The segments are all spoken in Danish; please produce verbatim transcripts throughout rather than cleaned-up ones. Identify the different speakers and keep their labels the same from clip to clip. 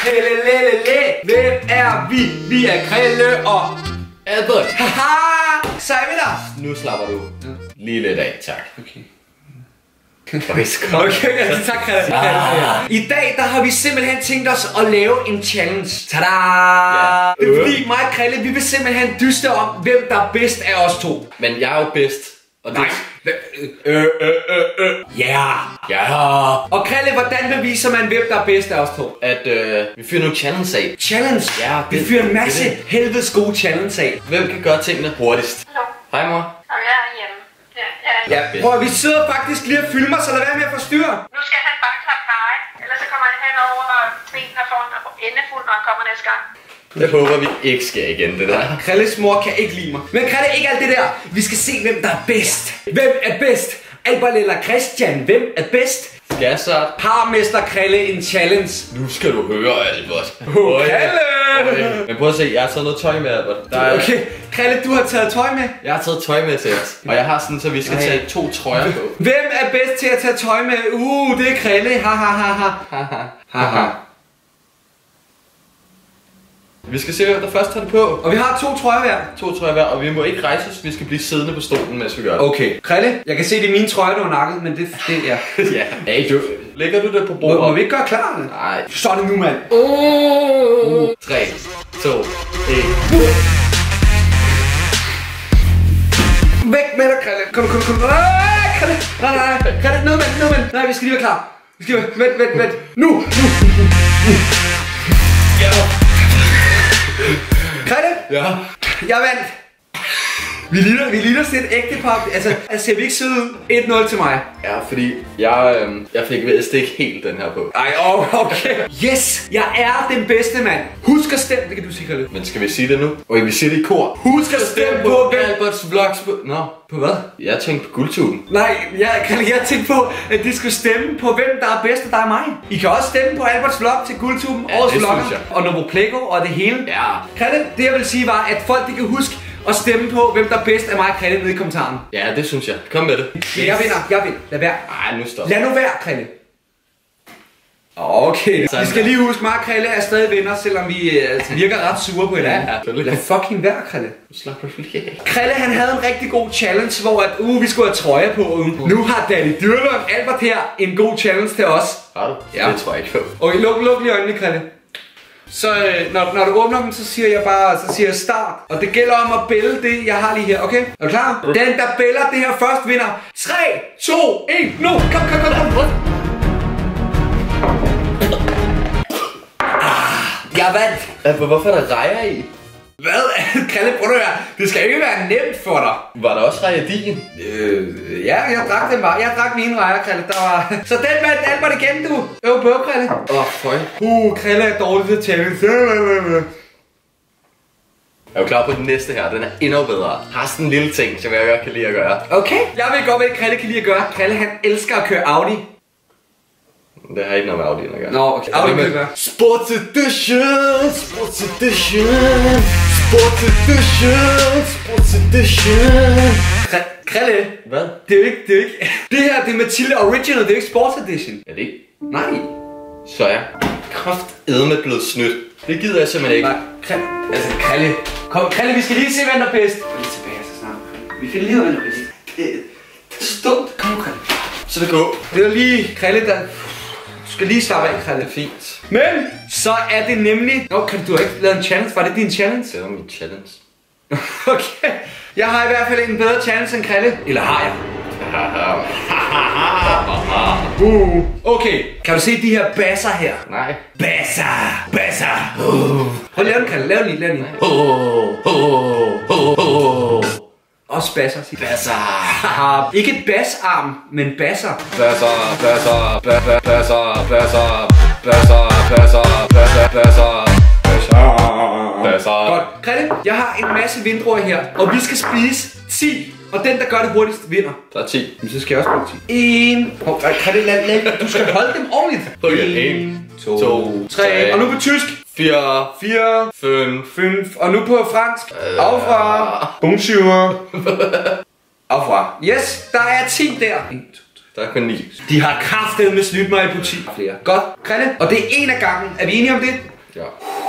Speaker 1: Lelelelele. Hvem er vi? Vi er Krille og
Speaker 2: Albert.
Speaker 1: Haha! Så er vi der.
Speaker 2: Nu slapper du lige lidt af, tak.
Speaker 1: Okay.
Speaker 2: Okay,
Speaker 1: okay, okay, tak Krille. Ah. I dag der har vi simpelthen tænkt os at lave en challenge. Tada! Ja. Det er fordi mig og Krille, vi vil simpelthen dyste om, hvem der er bedst af os to.
Speaker 2: Men jeg er jo bedst. Og
Speaker 1: nej. Øh, øh, øh, øh. Ja.
Speaker 2: Ja.
Speaker 1: Og Krille, hvordan beviser man, hvem der er bedst af os to?
Speaker 2: At øh, vi fyrer nogle challenge af.
Speaker 1: Challenge?
Speaker 2: Ja.
Speaker 1: Vi fyrer en masse helvedes gode challenge af.
Speaker 2: Hvem kan gøre tingene hurtigst?
Speaker 3: Hallo.
Speaker 2: Hej mor.
Speaker 3: Og jeg er hjemme. Ja, jeg er
Speaker 1: ja, prøv, vi sidder faktisk lige og filmer, så lad være med at forstyrre.
Speaker 3: Nu skal han bare klappe pege, ellers så kommer han hen over og benene foran og endefuld, når han kommer næste gang.
Speaker 2: Jeg håber, vi ikke skal igen, det der.
Speaker 1: Krilles mor kan ikke lide mig. Men Krille, ikke alt det der. Vi skal se, hvem der er bedst. Hvem er bedst? Albert eller Christian? Hvem er bedst?
Speaker 2: Ja, så
Speaker 1: har mester Krille en challenge.
Speaker 2: Nu skal du høre, Albert.
Speaker 1: Oh, Krille!
Speaker 2: Men prøv at se, jeg har taget noget tøj med, Albert.
Speaker 1: Der er... Okay, Krille, du har taget tøj med.
Speaker 2: Jeg har taget tøj med til os. Og jeg har sådan, så vi skal Ej. tage to trøjer på.
Speaker 1: Hvem er bedst til at tage tøj med? Uh, det er Krille. Ha ha ha ha.
Speaker 2: Haha.
Speaker 1: Haha.
Speaker 2: Vi skal se, hvem der først tager det på.
Speaker 1: Og vi har to trøjer hver.
Speaker 2: To trøjer hver, og vi må ikke rejse os. Vi skal blive siddende på stolen, mens vi gør det.
Speaker 1: Okay. Krille, jeg kan se, det er mine trøjer, du har nakket, men det, det er...
Speaker 2: ja. Hey, du... Lægger du det på bordet?
Speaker 1: Må, må vi ikke gøre klar?
Speaker 2: Nej.
Speaker 1: Så er det nu, mand.
Speaker 2: Uh, tre, to, et.
Speaker 1: Væk med dig, Krille. Kom, kom, kom. Ah, Krille. Nej, nej, nej. Krille, ned, vent, ned, vent. Nej, vi skal lige være klar. Vi skal være... Vent, vent, vent. Nu, nu. Ja. Krille?
Speaker 2: Ja?
Speaker 1: Jeg vandt. Vi ligner, vi ligner sådan et ægtepar. Altså, altså ser vi ikke søde ud? et nul til mig.
Speaker 2: Ja, fordi jeg, øh, jeg fik vist ikke helt den her på.
Speaker 1: Ej, oh, okay. Yes, jeg er den bedste mand. Husk at stemme, det kan du sige, Krille.
Speaker 2: Men skal vi sige det nu? Okay, vi siger det i kor.
Speaker 1: Husk at stemme på
Speaker 2: Alberts Vlogs. Nå.
Speaker 1: På hvad?
Speaker 2: Jeg tænkte på guldtuben.
Speaker 1: Nej, jeg, Krille, jeg tænkte på, at de skulle stemme på, hvem der er bedst, og der er mig. I kan også stemme på Alberts Vlog til guldtuben,
Speaker 2: ja,
Speaker 1: årets vlogger, og Novo Plego og det hele.
Speaker 2: Ja.
Speaker 1: Krille, det jeg vil sige var, at folk de kan huske at stemme på, hvem der er bedst af mig og Krille nede i kommentaren.
Speaker 2: Ja, det synes jeg. Kom med det.
Speaker 1: Men jeg vinder, jeg vinder. Lad være.
Speaker 2: Ej, nu stop.
Speaker 1: Lad nu være, Krille. Okay. Vi skal lige huske, mig og Krille er stadig venner, selvom vi altså, virker ret sure på hinanden.
Speaker 2: Ja, ja.
Speaker 1: Lad fucking være, Krille.
Speaker 2: Slap på lige.
Speaker 1: Krille, han havde en rigtig god challenge, hvor at, uh, vi skulle have trøjer på. Uh. Nu har Danny Dyrlund Albert her en god challenge til os.
Speaker 2: Har du?
Speaker 1: Ja.
Speaker 2: Det tror jeg ikke på.
Speaker 1: Okay, luk, luk lige øjnene, Krille. Så øh, når, når du åbner dem, så siger jeg bare, så siger jeg start. Og det gælder om at bælge det, jeg har lige her, okay? Er du klar? Den, der bælger det her først, vinder. tre, to, et, nu! Kom, kom, kom, kom! Ah, jeg vandt!
Speaker 2: Altså, hvorfor er der rejer i?
Speaker 1: Hvad? Krille, prøv at høre. Det skal ikke være nemt for dig.
Speaker 2: Var der også rejer i din?
Speaker 1: Øh, ja, jeg drak den bare. Jeg drak mine rejer, Krille. Der var... Så den vandt Albert igen, du. Øv på, Krille.
Speaker 2: Åh, oh, føj.
Speaker 1: Uh, Krille er dårlig til challenge.
Speaker 2: Er du klar på den næste her? Den er endnu bedre. Har sådan en lille ting, som jeg godt kan lide at gøre.
Speaker 1: Okay. Jeg ved godt, hvad Krille kan lide at gøre. Krille, han elsker at køre Audi.
Speaker 2: Det har ikke noget med Audi at gøre.
Speaker 1: Nå, okay. Audi kan gøre.
Speaker 2: Sports Edition! Sports Edition! Sports Edition! Sports Edition!
Speaker 1: Krille.
Speaker 2: Hvad?
Speaker 1: Det er jo ikke, det er jo ikke... Det her, det er Mathilde Original, det er ikke Sports Edition.
Speaker 2: Er det ikke?
Speaker 1: Nej.
Speaker 2: Så er jeg kraftedme blevet snydt. Det gider jeg simpelthen ikke.
Speaker 1: Nej, Krille. Altså, Krille. Kom, Krille, vi skal lige se, hvem der er bedst. Kom lige tilbage så snart. Vi finder lige ud af, hvem der er bedst. Det, det er stumt. Kom, Krille.
Speaker 2: Så det går.
Speaker 1: Det er lige Krille, der... Du skal lige slappe af, Krille.
Speaker 2: Fint.
Speaker 1: Men så er det nemlig... Nå, kan du ikke lave en challenge? Var det din challenge?
Speaker 2: Det var min challenge.
Speaker 1: Okay. Jeg har i hvert fald en bedre challenge end Krille. Eller har jeg? uh. Okay. Kan du se de her basser her?
Speaker 2: Nej.
Speaker 1: Basser. Basser. Uh. Prøv at lave den, Krille. Lav den lige. Lav den lige.
Speaker 2: Oh, oh, oh, oh.
Speaker 1: Også basser.
Speaker 2: Basser.
Speaker 1: Ikke basarm, men basser.
Speaker 2: Basser, basser, basser, basser, basser, basser, basser, basser, basser, basser.
Speaker 1: Godt. Krille, jeg har en masse vindruer her, og vi skal spise ti. Og den, der gør det hurtigst, vinder.
Speaker 2: Der er ti.
Speaker 1: Men så skal jeg også bruge ti. En. Oh, Krille, lad, lad, du skal holde dem ordentligt.
Speaker 2: Okay. En, to, to
Speaker 1: tre.
Speaker 2: tre.
Speaker 1: Og nu på tysk.
Speaker 2: Fire.
Speaker 1: Fire.
Speaker 2: Fem.
Speaker 1: Fem. Og nu på fransk. Uh. Afra. Bonjour. Afra. Yes, der er ti der. en, to, tre.
Speaker 2: Der er kun ni.
Speaker 1: De har kraftet med snydt mig i butik. Flere. Godt. Krille. Og det er en af gangen. Er vi enige om det?
Speaker 2: Ja.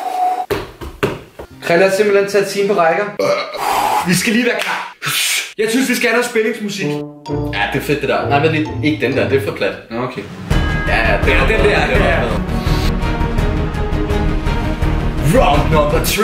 Speaker 1: Krille har simpelthen taget time på rækker. Vi skal lige være klar. Jeg synes, vi skal have noget spændingsmusik.
Speaker 2: Ja, det er fedt det der. Nej, men lige, ikke den der, det er for plat.
Speaker 1: Nå, okay.
Speaker 2: Ja, ja, det er
Speaker 1: den der.
Speaker 2: Det
Speaker 1: Ja.
Speaker 2: Round number three.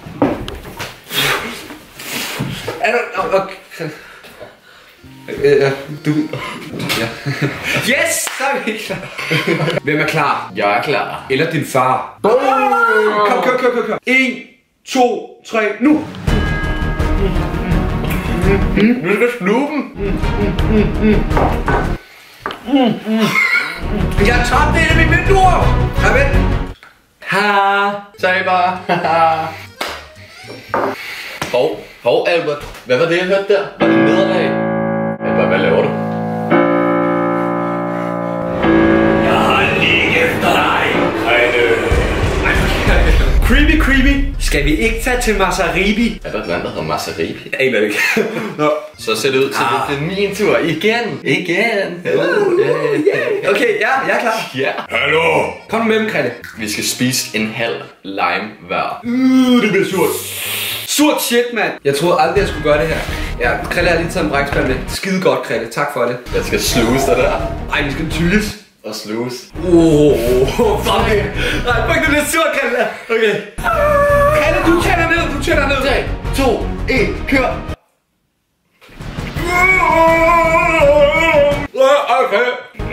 Speaker 1: Er du... Okay. Ja, du... Ja. Yes, så er vi klar. Hvem er klar?
Speaker 2: Jeg er klar.
Speaker 1: Eller din far. Kom, kør, kør, kør, kør. En, to, tre, nu.
Speaker 2: Nu skal du sluge dem.
Speaker 1: Jeg tabte en af mine vinduer. Ja, vent.
Speaker 2: Ha, sag bare. Hov, hov Albert. Hvad var det, jeg hørte der? Var det nederlag? Albert, hvad laver du?
Speaker 1: Jeg har lige efter dig, Krille. Creepy, creepy. Skal vi ikke tage til Masaribi?
Speaker 2: Er der et land, der hedder Masaribi?
Speaker 1: Jeg aner ikke. Nå.
Speaker 2: Så ser det ud til, at det er min tur. Igen. Igen.
Speaker 1: Okay, ja, jeg er klar.
Speaker 2: Ja.
Speaker 1: Hallo. Kom nu med dem, Krille.
Speaker 2: Vi skal spise en halv lime hver.
Speaker 1: Uh, det bliver surt. Surt shit, mand. Jeg troede aldrig, jeg skulle gøre det her. Ja, Krille har lige taget en brækspand med. Skide godt, Krille. Tak for det.
Speaker 2: Jeg skal sluges der der.
Speaker 1: Ej, vi skal tyles.
Speaker 2: Og sluges.
Speaker 1: Åh, oh, fuck it. Nej, fuck, det bliver surt, Krille. Okay. Krille, du tænder ned, du tænder ned.
Speaker 2: tre, to, et, kør.
Speaker 1: Okay.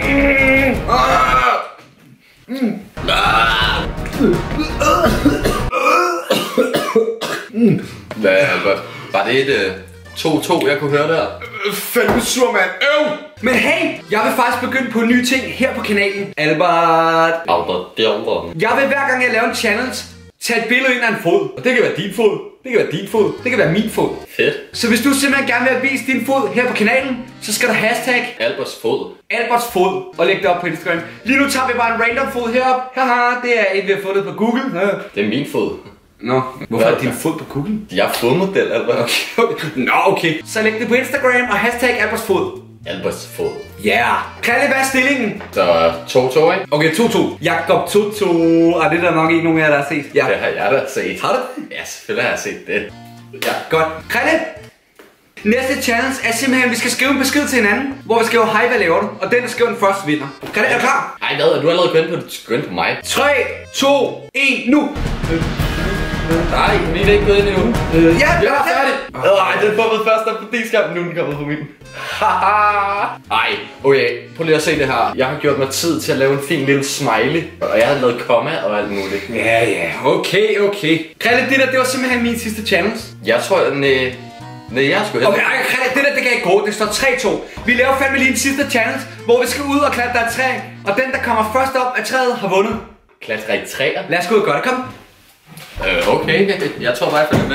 Speaker 2: Hvad, Albert? Var det et to to, jeg kunne høre der?
Speaker 1: Fandme sur, mand. Øv. Men hey, jeg vil faktisk begynde på en ny ting her på kanalen. Albert.
Speaker 2: Albert, det er Albert.
Speaker 1: Jeg vil hver gang jeg laver en challenge tage et billede ind af en fod. Og det kan være din fod. Det kan være din fod. Det kan være min fod.
Speaker 2: Fedt.
Speaker 1: Så hvis du simpelthen gerne vil vise din fod her på kanalen, så skal du hashtag
Speaker 2: Alberts fod.
Speaker 1: Alberts fod og lægge det op på Instagram. Lige nu tager vi bare en random fod herop. Haha, det er et vi har fundet på Google.
Speaker 2: Det er min fod.
Speaker 1: Nå, hvorfor er din fod på Google?
Speaker 2: Jeg er fodmodel, Albert.
Speaker 1: Okay, okay. Nå, okay. Så læg det på Instagram og hashtag Alberts fod.
Speaker 2: Alberts fod.
Speaker 1: Ja. Yeah. Krille, hvad er stillingen?
Speaker 2: Så to to, ikke?
Speaker 1: Okay, to to. Jakob to to. Ah, det er der nok ikke nogen af jer, der har set. Ja.
Speaker 2: Det har jeg da set.
Speaker 1: Har du det?
Speaker 2: Ja, selvfølgelig har jeg set det.
Speaker 1: Ja, godt. Krille. Næste challenge er simpelthen, at vi skal skrive en besked til hinanden, hvor vi skriver, hej, hvad laver du? Og den, der skriver den første, vinder. Krille, er du klar?
Speaker 2: Ej, hvad? Er du allerede gået på, gået på mig?
Speaker 1: tre, to, et, nu.
Speaker 2: Nej, vi er ikke gået ind endnu.
Speaker 1: Øh, ja,
Speaker 2: jeg er færdig. Ej, den får vi først op på D-skærmen, nu er den kommet på min. Ej, okay, prøv lige at se det her. Jeg har gjort mig tid til at lave en fin lille smiley, og jeg har lavet komma og alt muligt.
Speaker 1: Ja, ja, okay, okay. Krille, det der, det var simpelthen min sidste challenge.
Speaker 2: Jeg tror, nej, nej, jeg skulle
Speaker 1: Okay, ej, Krille, det der, det kan ikke gå. Det står tre to. Vi laver fandme lige en sidste challenge, hvor vi skal ud og klatre et træ, og den, der kommer først op af træet, har vundet.
Speaker 2: klatre i træer?
Speaker 1: Lad os gå ud og gøre det, kom.
Speaker 2: Øh, okay, jeg tror bare, jeg følger med.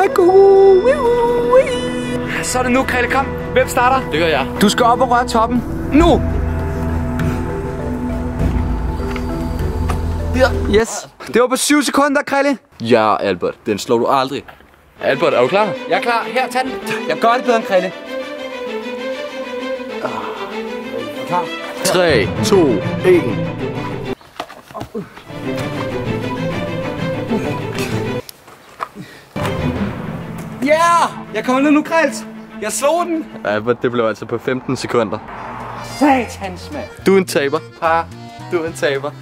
Speaker 1: Så er det nu, Krille, kom. Hvem starter?
Speaker 2: Det gør jeg.
Speaker 1: Du skal op og røre toppen. Nu! Der. Yes. Det var på syv sekunder, Krille.
Speaker 2: Ja, Albert, den slår du aldrig. Albert, er du klar?
Speaker 1: Jeg er klar. Her, tag den. Jeg gør det bedre end Krille. Er du klar?
Speaker 2: tre, to, et.
Speaker 1: Ja! Yeah! Jeg kommer ned nu, Krils. Jeg slog den.
Speaker 2: Albert, det blev altså på femten sekunder.
Speaker 1: Satans, mand.
Speaker 2: Du er en taber. Par, du er en taber.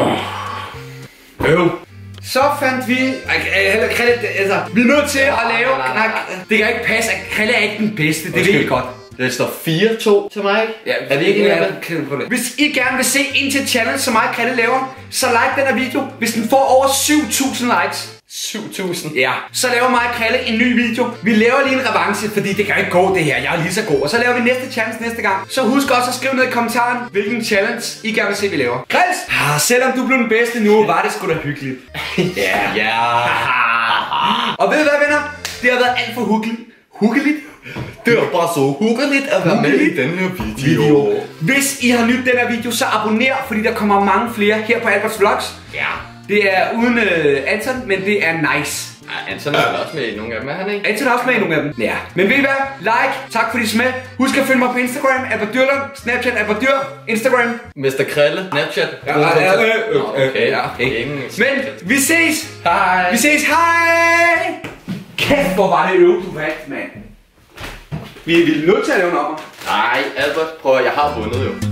Speaker 1: Øv. Så fandt vi... Eller Krille, altså... Vi er nødt til at lave... Nej, det kan ikke passe, at Krille er ikke den bedste. Det ved jeg godt.
Speaker 2: Det står fire to til mig.
Speaker 1: Ja,
Speaker 2: er det ikke
Speaker 1: en det? Hvis I gerne vil se en til challenge, som mig Krille laver, så like den her video. Hvis den får over syv tusind likes.
Speaker 2: syv tusind?
Speaker 1: Ja. Så laver mig Krille en ny video. Vi laver lige en revanche, fordi det kan ikke gå det her. Jeg er lige så god. Og så laver vi næste challenge næste gang. Så husk også at skrive ned i kommentaren, hvilken challenge I gerne vil se, vi laver. Krils! Ah, selvom du blev den bedste nu, var det sgu da hyggeligt.
Speaker 2: Ja. Ja.
Speaker 1: Og ved I hvad, venner? Det har været alt for hyggeligt. Hyggeligt?
Speaker 2: Det var bare så hyggeligt at være med i den her video. video.
Speaker 1: Hvis I har nydt den her video, så abonner, fordi der kommer mange flere her på Alberts Vlogs.
Speaker 2: Ja.
Speaker 1: Det er uden øh, Anton, men det er nice.
Speaker 2: Ej, Anton er vel også med i nogle af dem, er han ikke?
Speaker 1: Anton er også med i nogle af dem. Ja. Men ved I hvad? Like, tak fordi I så med. Husk at følge mig på Instagram, Alberdyrlund, Snapchat, Alberdyr, Instagram.
Speaker 2: mister Krille, Snapchat.
Speaker 1: Ja, ja, øh, øh,
Speaker 2: okay,
Speaker 1: ja, okay.
Speaker 2: Ingen
Speaker 1: Men
Speaker 2: Snapchat.
Speaker 1: vi ses!
Speaker 2: Hej!
Speaker 1: Vi ses, hej! Kæft, hvor var det øv, du vandt, mand. Vi er nødt til at lave en opper.
Speaker 2: Nej, Albert, prøv at, jeg har vundet jo.